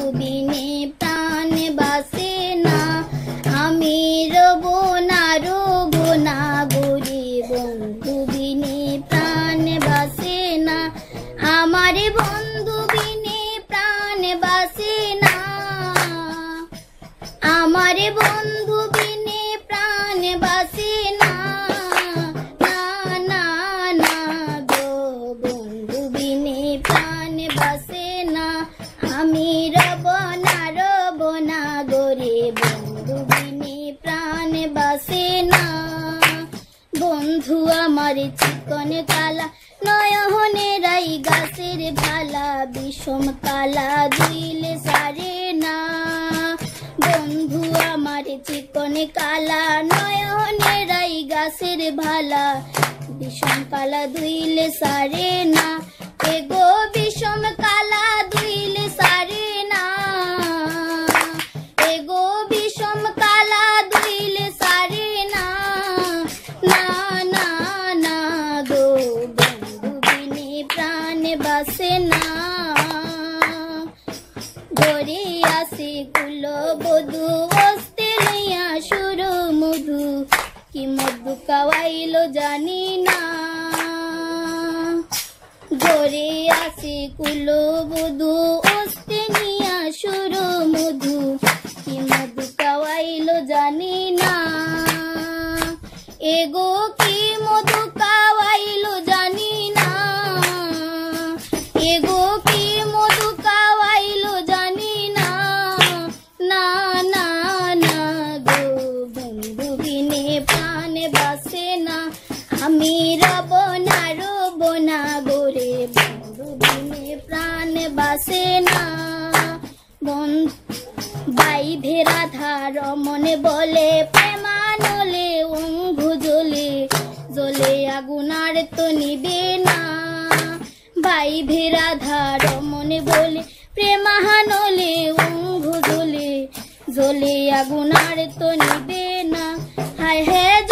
বিনে প্রাণ বাসে না। আমি রব না গরি, বন্ধু বিনে প্রাণ বাসে না। আমার বন্ধু বিনে প্রাণ বাসে না। আমার বন্ধু বিনে প্রাণ বাসে না। না না না গো, বন্ধু বিনে প্রাণ বাসে না। আমি রব না গরে, বন্ধু বিনে প্রাণ বাসে না। বন্ধু আমার চিকন কালা, নয়নের এই গাছের ভালা, বিষম কালা দিলে সারে না। বন্ধু আমার চিকন কালা, নয়নের এই গাছের ভালা, বিষম কালা দুইলে সারে না। এগো বিষম কালা দুইলে সারে না। এগো বিষম কালা দুইলে সারে না। না না না গো, বন্ধু বিনে প্রাণ বাসে না। গরে আসে কুল বধু, অস্তে লইয়া সুর মধু, কি মধু কাওয়াইলো জানি না। গরে আসে কুল বধু, অস্তে নিয়া সুর মধু, কি মধু কাওয়াইলো জানি না। এগো কি মধু কাওয়াইলো জানি না। এগো কি মধু কাওয়াইলো জানি না। না না না গো, বন্ধু বিনে প্রাণ বাসে না। আমি রব না গোরে, বন্ধু বিনে প্রাণ বাসে না। বাই ভেরা ধার মনে বলে, প্রেমানলে অঙ্গু জ্বলে, জ্বলে আগুনার তো নিবে না। বাই ভেরা ধার মনে বলে, প্রেমানলে অঙ্গু জ্বলে, জ্বলে আগুনার তো নিবে না। হায় হে